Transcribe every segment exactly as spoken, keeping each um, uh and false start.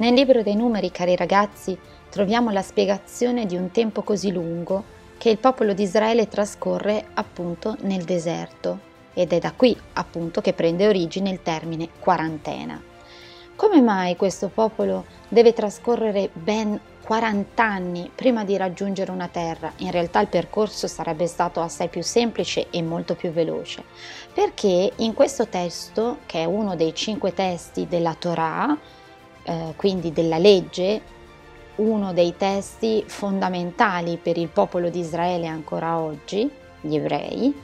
Nel libro dei Numeri, cari ragazzi, troviamo la spiegazione di un tempo così lungo che il popolo di Israele trascorre appunto nel deserto, ed è da qui appunto che prende origine il termine quarantena. Come mai questo popolo deve trascorrere ben quaranta anni prima di raggiungere una terra? In realtà il percorso sarebbe stato assai più semplice e molto più veloce, perché in questo testo, che è uno dei cinque testi della Torah, eh, quindi della legge, uno dei testi fondamentali per il popolo di Israele ancora oggi, gli ebrei,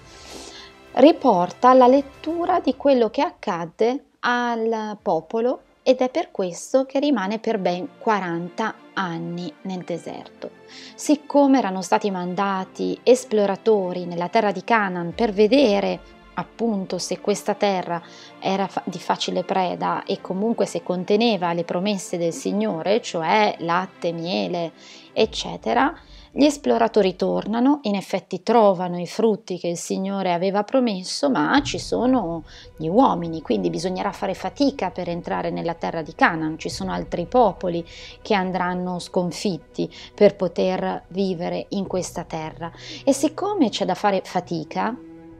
riporta la lettura di quello che accadde al popolo, ed è per questo che rimane per ben quaranta anni nel deserto. Siccome erano stati mandati esploratori nella terra di Canaan per vedere appunto se questa terra era di facile preda e comunque se conteneva le promesse del Signore, cioè latte, miele, eccetera, gli esploratori tornano, in effetti trovano i frutti che il Signore aveva promesso, ma ci sono gli uomini, quindi bisognerà fare fatica per entrare nella terra di Canaan, ci sono altri popoli che andranno sconfitti per poter vivere in questa terra. E siccome c'è da fare fatica,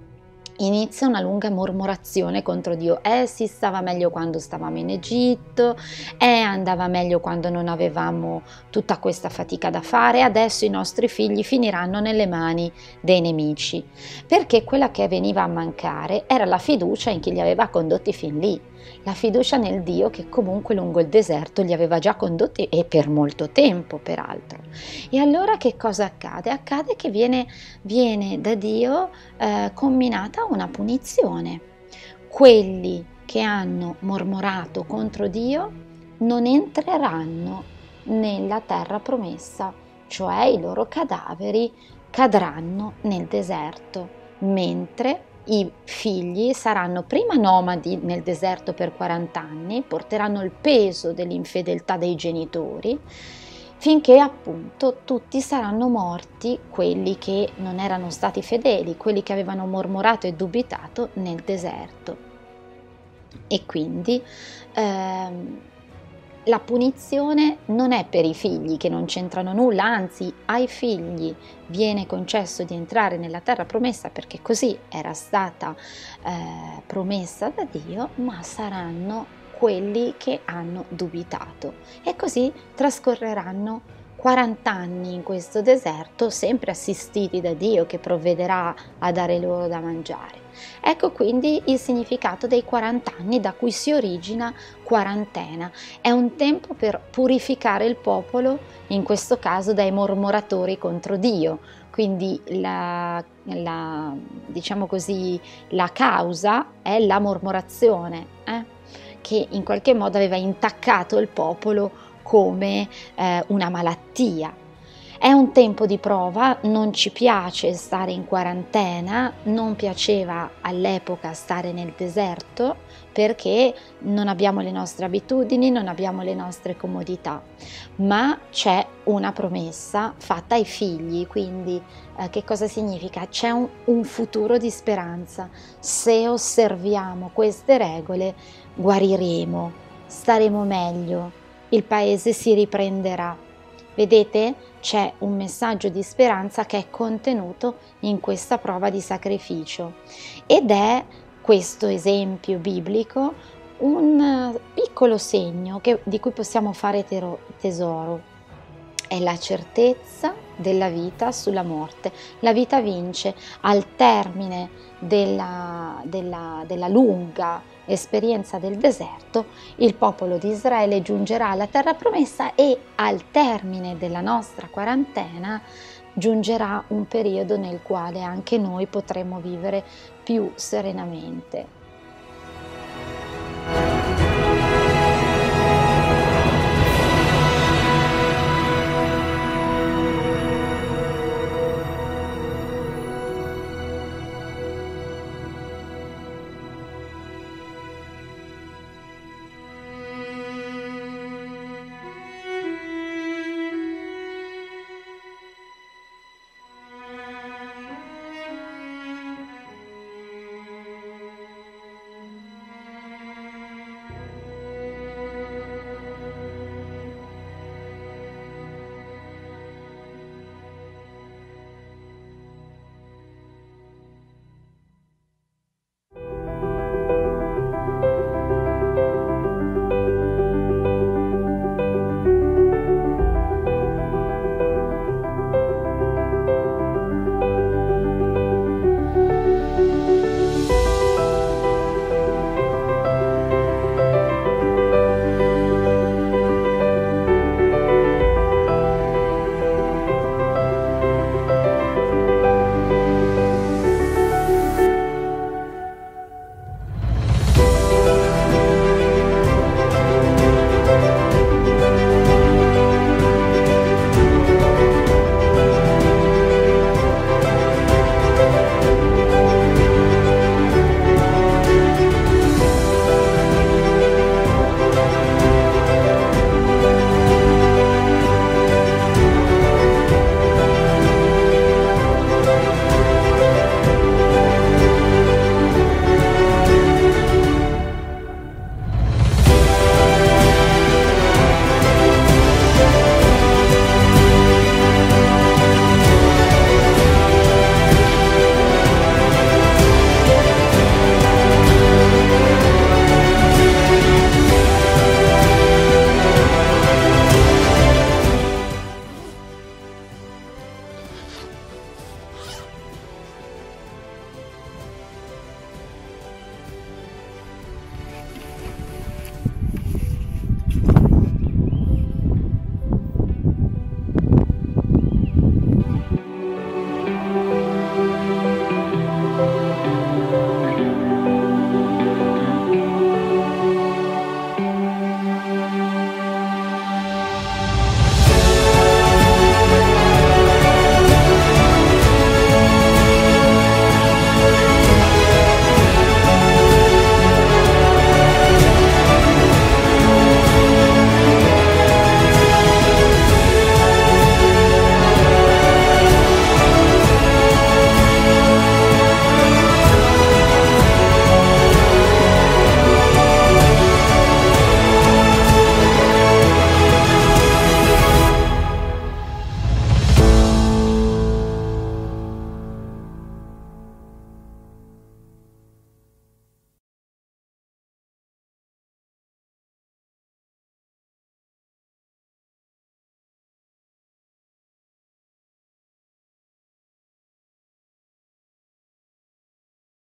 inizia una lunga mormorazione contro Dio. Eh, si stava meglio quando stavamo in Egitto, eh, andava meglio quando non avevamo tutta questa fatica da fare, adesso i nostri figli finiranno nelle mani dei nemici, perché quella che veniva a mancare era la fiducia in chi li aveva condotti fin lì, la fiducia nel Dio che comunque lungo il deserto li aveva già condotti, e per molto tempo peraltro. E allora che cosa accade? Accade che viene, viene da Dio eh, comminata una punizione. Quelli che hanno mormorato contro Dio non entreranno nella terra promessa, cioè i loro cadaveri cadranno nel deserto, mentre i figli saranno prima nomadi nel deserto per quaranta anni, porteranno il peso dell'infedeltà dei genitori, finché appunto tutti saranno morti, quelli che non erano stati fedeli, quelli che avevano mormorato e dubitato nel deserto. E quindi ehm, la punizione non è per i figli che non c'entrano nulla, anzi ai figli viene concesso di entrare nella terra promessa perché così era stata eh, promessa da Dio, ma saranno quelli che hanno dubitato, e così trascorreranno quaranta anni in questo deserto, sempre assistiti da Dio che provvederà a dare loro da mangiare. Ecco quindi il significato dei quaranta anni, da cui si origina quarantena. È un tempo per purificare il popolo, in questo caso dai mormoratori contro Dio. Quindi la, la, diciamo così, la causa è la mormorazione, eh? che in qualche modo aveva intaccato il popolo come eh, una malattia. È un tempo di prova, non ci piace stare in quarantena, non piaceva all'epoca stare nel deserto perché non abbiamo le nostre abitudini, non abbiamo le nostre comodità, ma c'è una promessa fatta ai figli, quindi eh, che cosa significa? C'è un, un futuro di speranza. Se osserviamo queste regole guariremo, staremo meglio, il paese si riprenderà. Vedete? C'è un messaggio di speranza che è contenuto in questa prova di sacrificio, ed è questo esempio biblico un piccolo segno che, di cui possiamo fare tero, tesoro. È la certezza della vita sulla morte. La vita vince. Al termine della, della, della lunga esperienza del deserto, il popolo di Israele giungerà alla terra promessa, e al termine della nostra quarantena giungerà un periodo nel quale anche noi potremo vivere più serenamente.